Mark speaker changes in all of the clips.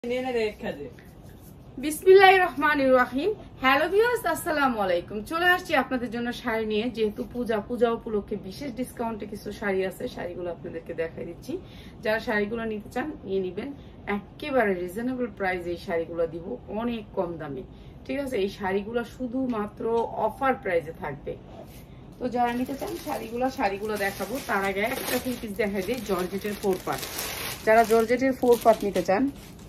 Speaker 1: বিসমিল্লাহির রহমানির রহিম। Hello viewers, আসসালামু আলাইকুম। চলে আসছি আপনাদের জন্য শাড়ি নিয়ে। যেহেতু পূজা উপলক্ষে বিশেষ ডিসকাউন্টে কিছু শাড়ি আছে, শাড়িগুলো আপনাদেরকে দেখাই দিচ্ছি। যারা শাড়িগুলো নিতে চান নিয়ে নিবেন, একেবারে রিজনেবল প্রাইসে এই শাড়িগুলো দিব, অনেক কম দামে। ঠিক আছে, এই শাড়িগুলো শুধুমাত্র অফার প্রাইসে থাকবে। তো যারা নিতে চান শাড়িগুলো দেখাবো, তার আগে একটা পিস দেখাই দিই জর্জেটের 4 পার্ট। যারা জর্জেটের 4 পার্ট নিতে চান,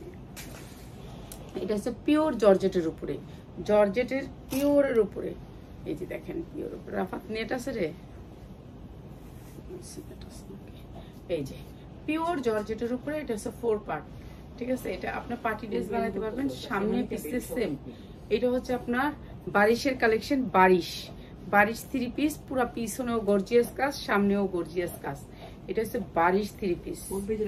Speaker 1: এটা হচ্ছে পিওর জর্জেটের উপরে, জর্জেটের পিওরের উপরে। এই যে দেখেন পিওর উপরে। রাফাত নেট আছে রে? এই যে পিওর জর্জেটের উপরে, এটা হচ্ছে 4 পার্ট। ঠিক আছে, এটা আপনার পার্টি ড্রেস বানাতে পারবেন। সামনে পিসের সেম। এটা হচ্ছে আপনার বারিশের কালেকশন, বারিশ 3 পিস, পুরো পিছনেও গর্জিয়াস কাজ, সামনেও গর্জিয়াস কাজ। এটা হচ্ছে বারিশ 3 পিস,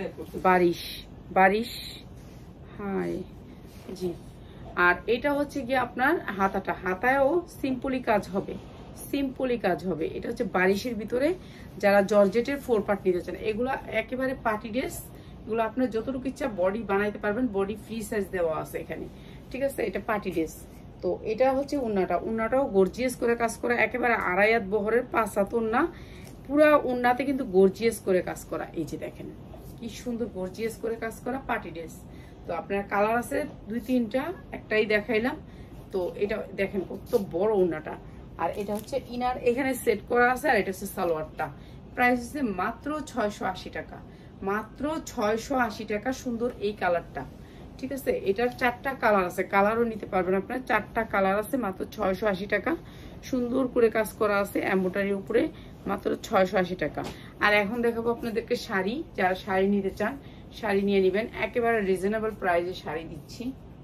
Speaker 1: বারিশ হাই জি। আর এটা হচ্ছে গিয়ে আপনার হাতায়ও সিম্পলি কাজ হবে, এটা হচ্ছে বারিশের ভিতরে। যারা জর্জেটের 4 পার্ট নিতে চান, এগুলো একেবারে পার্টি ড্রেস। এগুলো আপনার যতটুকু ইচ্ছা বডি বানাইতে পারবেন, বডি ফ্রি সাইজ দেওয়া আছে এখানে। ঠিক আছে, এটা পার্টি ড্রেস। তো এটা হচ্ছে উন্নাটাও গর্জিয়াস করে কাজ করা, একেবারে আড়াই হাত বহরের 5 হাত উন্না, পুরা উন্নাতে কিন্তু গর্জিয়াস করে কাজ করা। এই যে দেখেন কি সুন্দর গর্জিয়াস করে কাজ করা পার্টি ড্রেস। তো আপনার কালার আছে 2-3টা, একটাই দেখাইলাম। তো এটা দেখেন কত বড় উন্নাটা। আর এটা হচ্ছে ইনার এখানে সেট করা আছে, আর এটা হচ্ছে সালোয়ারটা। প্রাইস হচ্ছে মাত্র 680 টাকা, মাত্র 680 টাকা। সুন্দর এই কালারটা। ঠিক আছে, এটার 4টা কালার আছে, কালারও নিতে পারবেন আপনার। 4টা কালার আছে, মাত্র 680 টাকা। সুন্দর করে কাজ করা আছে এমব্রয়ডারির উপরে, মাত্র 680 টাকা। আর এখন দেখাবো আপনাদেরকে শাড়ি। যারা শাড়ি নিতে চান শাড়ি নিয়ে নেবেন, একেবারে রিজনেবল প্রাইসে শাড়ি দিচ্ছি।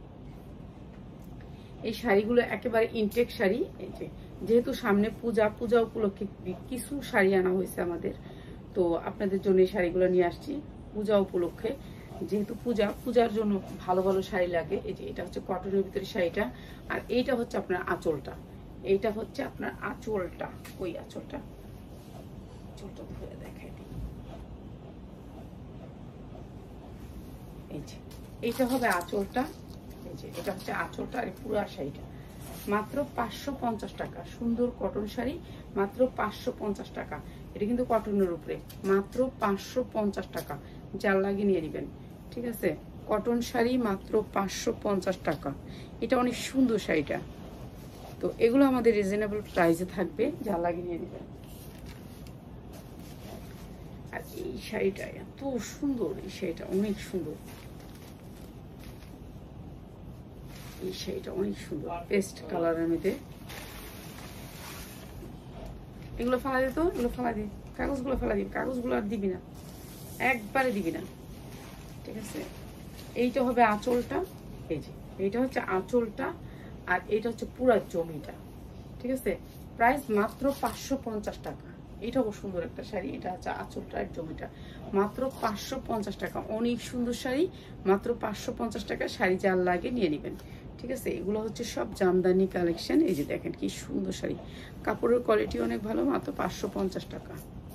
Speaker 1: এই শাড়িগুলো একেবারে ইনটেক শাড়ি। এই যে যেহেতু সামনে পূজা উপলক্ষে কিছু শাড়ি আনা হয়েছে আমাদের, তো আপনাদের জন্য এই শাড়িগুলো নিয়ে আসছি পূজা উপলক্ষে। যেহেতু পূজার জন্য ভালো ভালো শাড়ি লাগে। এই যে এটা হচ্ছে কটনের ভিতরে শাড়িটা, আর এইটা হচ্ছে আপনার আঁচলটা। এইটা হচ্ছে আপনার আঁচলটা, ওই আঁচলটা ধরে দেখাই দিই। এই যে এইটা হবে আঁচলটা। এই যে এটা হচ্ছে আঁচলটা, আর পুরো শাড়িটা মাত্র 550 টাকা। সুন্দর কটন শাড়ি, মাত্র 550 টাকা। এটা কিন্তু কটনের উপরে, মাত্র 550 টাকা। যার লাগে নিয়ে নেবেন। ঠিক আছে, কটন শাড়ি মাত্র 550 টাকা। এটা অনেক সুন্দর শাড়িটা। তো এগুলো আমাদের রিজনেবল প্রাইসে থাকবে, যার লাগে নিয়ে নেবেন। আর এই শাড়িটা এত সুন্দর, এই শাড়িটা অনেক সুন্দর, এই শাড়িটা অনেক সুন্দর পেস্ট কালারের মধ্যে। এগুলো ফেলা দিত, এগুলো ফেলা দিই, কাগজগুলো ফেলা দিবি, কাগজগুলো আর দিবি না, একবারে দিবি না। ঠিক আছে, এইটা হবে আঁচলটা। এই যে এইটা হচ্ছে আঁচলটা, আর এইটা হচ্ছে পুরা জমিটা। ঠিক আছে, প্রাইস মাত্র 550 টাকা। এটাও সুন্দর একটা শাড়ি। এটা হচ্ছে আঁচলটা আর জমিটা, মাত্র 550 টাকা। অনেক সুন্দর শাড়ি, মাত্র 550 টাকা। শাড়ি যার লাগে নিয়ে নেবেন। ঠিক আছে, এগুলো হচ্ছে সব জামদানি কালেকশন। এই যে দেখেন কি সুন্দর শাড়ি, কাপড়ের কোয়ালিটি অনেক ভালো, মাত্র 550 টাকা।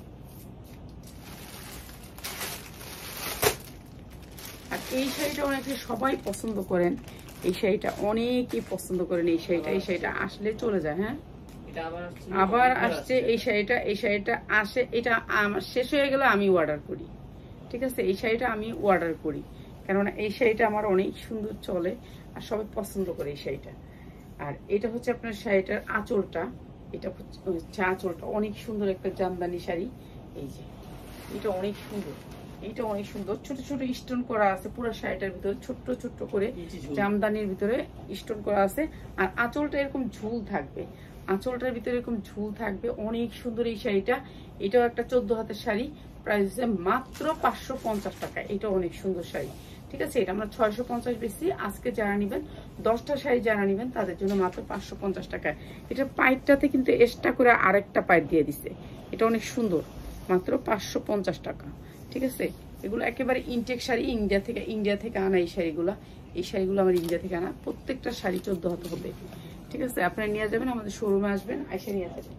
Speaker 1: আর এই শাড়িটা অনেকে সবাই পছন্দ করেন, এই শাড়িটা অনেকেই পছন্দ করেন। এই শাড়িটা আসলে চলে যায়। হ্যাঁ, আবার আসছে এই শাড়িটা আসে। এটা আমার শেষ হয়ে গেলে আমি অর্ডার করি। ঠিক আছে, এই শাড়িটা আমি অর্ডার করি, কেননা এই শাড়িটা আমার অনেক সুন্দর চলে আর সবাই পছন্দ করে এই শাড়িটা। আর এটা হচ্ছে আপনার শাড়িটার আঁচলটা। এটা হচ্ছে আঁচলটা, অনেক সুন্দর একটা জামদানি শাড়ি। এই যে এটা অনেক সুন্দর, এইটা অনেক সুন্দর। ছোট ছোট স্টোন করা আছে পুরো শাড়িটার ভিতরে, ছোট্ট করে জামদানির ভিতরে স্টোন করা আছে। আর আঁচলটা এরকম ঝুল থাকবে, আঁচলটার ভিতরে এরকম ঝুল থাকবে। অনেক সুন্দর এই শাড়িটা। এটাও একটা 14 হাতের শাড়ি। প্রাইস হচ্ছে মাত্র 550 টাকা। এটা অনেক সুন্দর শাড়ি। ঠিক আছে, এটা আমরা 650 বেশি। আজকে যারা নেবেন, 10টা শাড়ি যারা নেবেন, তাদের জন্য মাত্র 550 টাকা। এটা পাইপটাতে কিন্তু এক্সট্রা করে আরেকটা পাইপ দিয়ে দিছে। এটা অনেক সুন্দর, মাত্র 550 টাকা। ঠিক আছে, এগুলো একেবারে ইনটেক শাড়ি, ইন্ডিয়া থেকে আনা এই শাড়িগুলো। এই শাড়িগুলো আমার ইন্ডিয়া থেকে আনা। প্রত্যেকটা শাড়ি 14 হাত হবে। ঠিক আছে, আপনারা নিয়ে যাবেন, আমাদের শোরুমে আসবেন, আইসা নিয়ে যাবেন।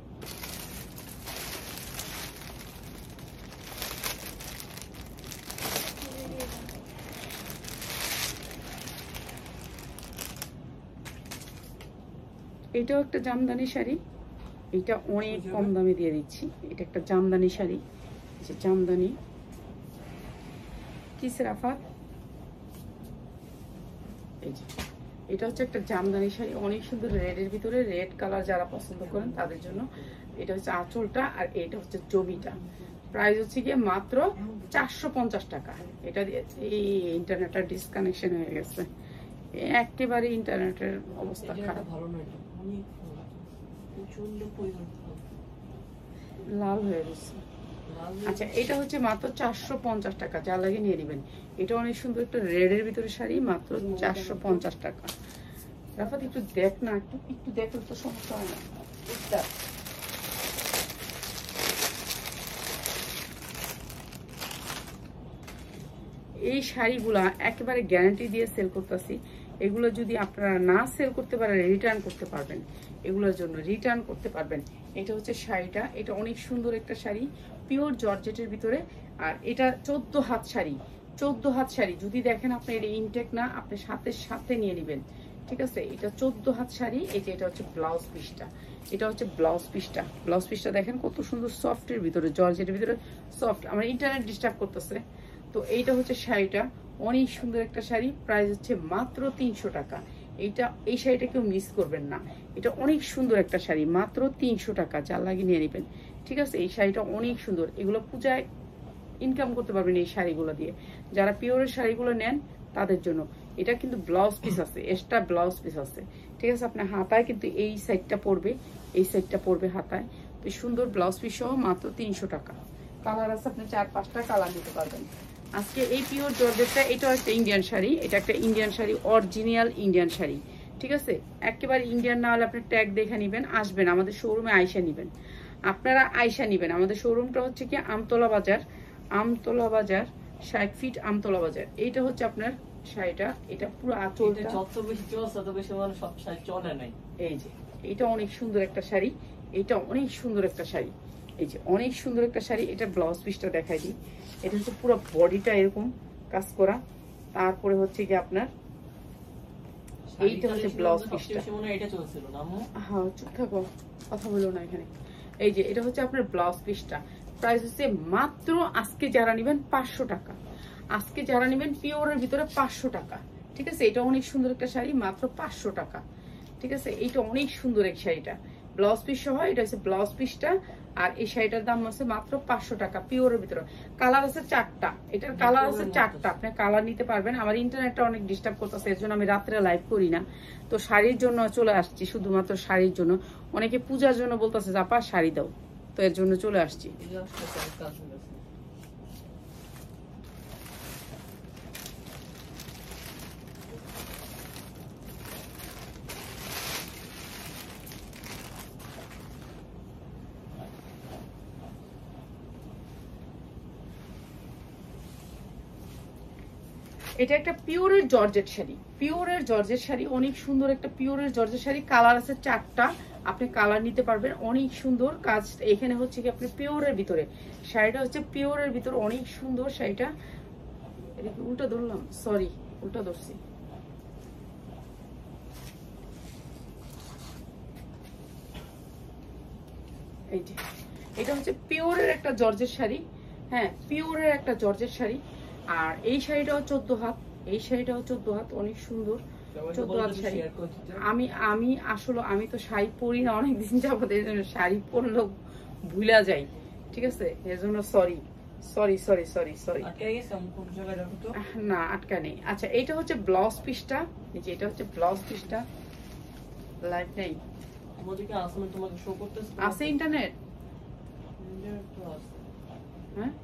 Speaker 1: এটাও একটা জামদানি শাড়ি, এটা অনেক কম দামে দিয়ে দিচ্ছি। এটা একটা জামদানি শাড়ি, যে জামদানি কি রাফাত, এই যে এটা হচ্ছে একটা জামদানি শাড়ি, অনেক সুন্দর রেডের ভিতরে, রেড কালার যারা পছন্দ করেন তাদের জন্য। এটা হচ্ছে আঁচলটা আর এটা হচ্ছে জমিটা। প্রাইস হচ্ছে গিয়ে মাত্র 450 টাকা। এটা দিয়ে এই ইন্টারনেটটা ডিসকানেকশন হয়ে গেছে, একেবারে ইন্টারনেটের অবস্থা খারাপ, লাল হয়ে গেছে। আচ্ছা এটা হচ্ছে মাত্র 450 টাকা, যা লাগে নিয়ে নেবেন। এটা অনেক সুন্দর একটা রেডের ভিতরে শাড়ি, মাত্র 450 টাকা। রাফাত একটু দেখ না, একটু একটু দেখলে তো সমস্যা হয় না। এই শাড়িগুলা একেবারে গ্যারান্টি দিয়ে সেল করতেছি। এগুলো যদি আপনারা না সেল করতে পারেন রিটার্ন করতে পারবেন, এগুলোর জন্য রিটার্ন করতে পারবেন। এটা হচ্ছে শাড়িটা, এটা অনেক সুন্দর একটা শাড়ি, পিওর জর্জেটের ভিতরে। আর এটা 14 হাত শাড়ি, 14 হাত শাড়ি। যদি দেখেন আপনি এটা ইনটেক না, আপনি সাথে সাথে নিয়ে নেবেন, ঠিক আছে। এটা 14 হাত শাড়ি। এই যে এটা হচ্ছে ব্লাউজ পিসটা, এটা হচ্ছে ব্লাউজ পিসটা। ব্লাউজ পিসটা দেখেন কত সুন্দর, সফটের ভিতরে, জর্জেটের ভিতরে সফট। আমার ইন্টারনেট ডিস্টার্ব করতেছে। তো এইটা হচ্ছে শাড়িটা, অনেক সুন্দর একটা শাড়ি। প্রাইস হচ্ছে মাত্র 300 টাকা। এই শাড়িটা কেউ মিস করবেন না, এটা অনেক সুন্দর একটা শাড়ি, মাত্র 300 টাকা, যা লাগে নিয়ে নেবেন, ঠিক আছে। এই শাড়িটা অনেক সুন্দর, এগুলো পূজায় ইনকাম করতে পারবেন এই শাড়িগুলো দিয়ে। যারা পিওরের শাড়িগুলো নেন তাদের জন্য। এটা কিন্তু ব্লাউজ পিস আছে, এক্সট্রা ব্লাউজ পিস আছে, ঠিক আছে। আপনার হাতায় কিন্তু এই সাইডটা পড়বে, এই সাইডটা পড়বে হাতায়। তো সুন্দর ব্লাউজ পিস সহ মাত্র 300 টাকা। কালার আছে, আপনি 4-5টা কালার নিতে পারবেন। আজকে এই পিওর জর্জেটটা, এটাও একটা ইন্ডিয়ান শাড়ি, এটা একটা Indian sari, original Indian sari, ঠিক আছে। একেবারে ইন্ডিয়ান না হলে আপনি ট্যাগ দেখে নেবেন, আসবেন আমাদের শোরুমে আয়সা নেবেন, আপনারা আয়সা নেবেন। আমাদের শোরুমটা হচ্ছে কি আমতলা বাজার, আমতলা বাজার 60 ফিট আমতলা বাজার। এইটা হচ্ছে আপনার শাড়িটা, এটা পুরো আঁচলটা
Speaker 2: যত বেশি চলছে তত বেশি মানে সব শাড়ি চলে নাই।
Speaker 1: এই যে এটা অনেক সুন্দর একটা শাড়ি, এটা অনেক সুন্দর একটা শাড়ি, এই যে অনেক সুন্দর একটা শাড়ি। এটা ব্লাউজ পিসটা দেখাই দিই। এটা হচ্ছে পুরো বডিটা এরকম কাজ করা, তারপরে হচ্ছে কি আপনার এইটা হচ্ছে ব্লাউজ পিসটা।
Speaker 2: এটা চলছিল না আম্মু?
Speaker 1: হ্যাঁ চুপ থাকো, কথা বলো না এখানে। এই যে এটা হচ্ছে আপনার ব্লাউজ পিসটা। প্রাইস হচ্ছে মাত্র, আজকে যারা নেবেন 500 টাকা, আজকে যারা নেবেন পিওরের ভিতরে 500 টাকা, ঠিক আছে। এটা অনেক সুন্দর একটা শাড়ি, মাত্র 500 টাকা, ঠিক আছে। এইটা অনেক সুন্দর এই শাড়িটা, ব্লাউজ পিস সহ। এটা হচ্ছে ব্লাউজ পিসটা, আর এই শাড়িটার দাম আছে মাত্র 500 টাকা, পিওরের ভিতরে। কালার আছে 4টা, এটার কালার আছে 4টা, আপনি কালার নিতে পারবেন। আমার ইন্টারনেটটা অনেক ডিস্টার্ব করতেছে, এর জন্য আমি রাত্রে লাইভ করি না। তো শাড়ির জন্য চলে আসছি, শুধুমাত্র শাড়ির জন্য। অনেকে পূজার জন্য বলতেছে আপা শাড়ি দাও, তো এর জন্য চলে আসছি। এটা একটা পিওরের জর্জেট শাড়ি, পিওরের জর্জেট শাড়ি, অনেক সুন্দর একটা পিওরের জর্জেট শাড়ি। কালার আছে 4টা, আপনি কালার নিতে পারবেন, অনেক সুন্দর কাজ। এখানে হচ্ছে কি আপনি পিওরের ভিতরে, শাড়িটা হচ্ছে পিওরের ভিতরে, অনেক সুন্দর শাড়িটা। এটা কি উল্টা ধরলাম? সরি, উল্টা ধরছি। এই যে এটা হচ্ছে পিওরের একটা জর্জেট শাড়ি, হ্যাঁ পিওরের একটা জর্জেট শাড়ি। আর এই শাড়িটাও 14 হাত, এই শাড়িটাও 14 হাত, অনেক সুন্দর 14 হাত শাড়ি। আমি আসলে আমি তো শাড়ি পরি না অনেকদিন যাবত, এই জন্য শাড়ি পরলেও ভুলা যাই, ঠিক আছে। এর জন্য sorry sorry sorry sorry sorry, না আটকা নেই। আচ্ছা এইটা হচ্ছে ব্লাউজ পিসটা, এই যে এটা হচ্ছে ব্লাউজ পিসটা। লাইভ নেই, আছে ইন্টারনেট? হ্যাঁ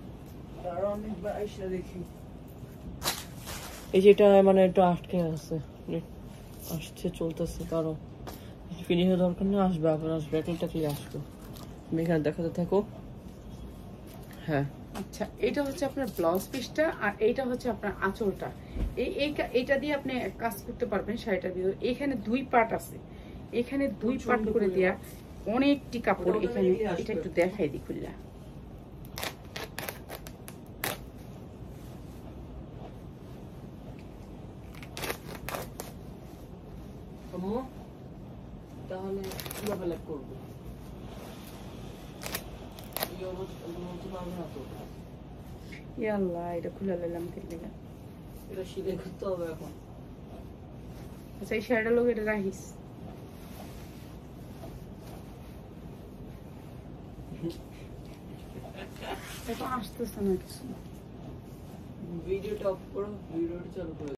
Speaker 2: এই যেটা মানে একটু আটকে আছে, আসছে চলতেছে, কারো ফিনিশ দরকার না, আসবে আবার আসবে, একটা ক্লিয়ার আসবে। তুমি এখানে দেখাতে থাকো। হ্যাঁ
Speaker 1: আচ্ছা এটা হচ্ছে আপনার ব্লাউজ পিসটা, আর এইটা হচ্ছে আপনার আঁচলটা। এইটা দিয়ে আপনি কাজ করতে পারবেন শাড়িটার ভিতরে। এখানে 2 পার্ট আছে, এখানে 2 পার্ট করে দেয়া, অনেকটি কাপড় এখানে। এটা একটু দেখাই দি খুললা।
Speaker 2: তাহলে কিভাবে লাইভ করবো? এই অবস্থা বলতে পারবে না তো।
Speaker 1: ইয়াল্লাহ, এটা খুলে নিলাম কেটে।
Speaker 2: এটা সেলাই করতে হবে এখন।
Speaker 1: আচ্ছা, এই শাড়িটা লোক এটা রাখিস। এটা আসতেছে না কিছু।
Speaker 2: ভিডিওটা অফ করো, ভিডিওটা চালু করো।